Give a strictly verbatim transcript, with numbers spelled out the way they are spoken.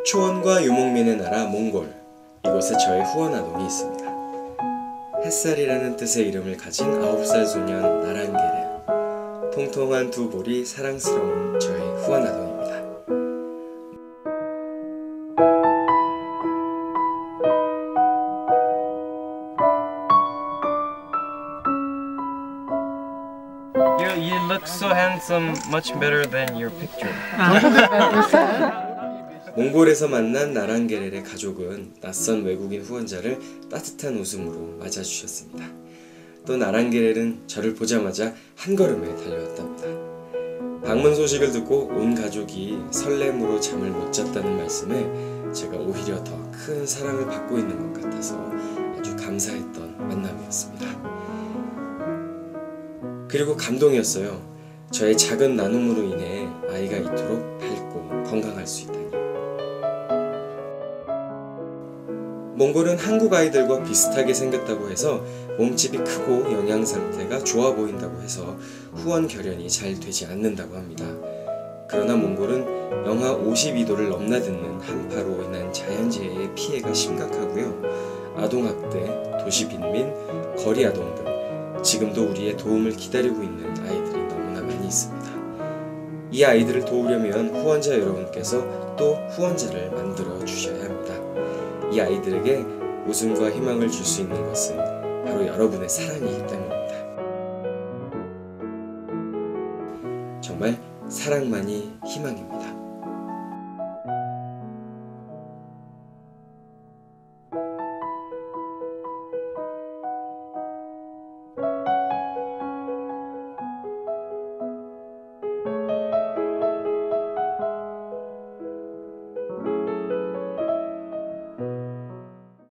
초원과 유목민의 나라 몽골, 이곳에 저의 후원아동이 있습니다. 햇살이라는 뜻의 이름을 가진 아홉 살 소년 나랑게레. 통통한 두 볼이 사랑스러운 저의 후원아동입니다. You, you look so handsome, much better than your picture. 몽골에서 만난 나랑게렐의 가족은 낯선 외국인 후원자를 따뜻한 웃음으로 맞아주셨습니다. 또 나랑게렐은 저를 보자마자 한 걸음에 달려왔답니다. 방문 소식을 듣고 온 가족이 설렘으로 잠을 못 잤다는 말씀에 제가 오히려 더 큰 사랑을 받고 있는 것 같아서 아주 감사했던 만남이었습니다. 그리고 감동이었어요. 저의 작은 나눔으로 인해 아이가 이토록 밝고 건강할 수 있다니. 몽골은 한국 아이들과 비슷하게 생겼다고 해서 몸집이 크고 영양 상태가 좋아 보인다고 해서 후원 결연이 잘 되지 않는다고 합니다. 그러나 몽골은 영하 오십이 도를 넘나드는 한파로 인한 자연재해의 피해가 심각하고요. 아동학대, 도시빈민, 거리아동 등 지금도 우리의 도움을 기다리고 있는 아이들이 너무나 많이 있습니다. 이 아이들을 도우려면 후원자 여러분께서 또 후원자를 만들어 주셔야 합니다. 이 아이들에게 웃음과 희망을 줄 수 있는 것은 바로 여러분의 사랑이기 때문입니다. 정말 사랑만이 희망입니다.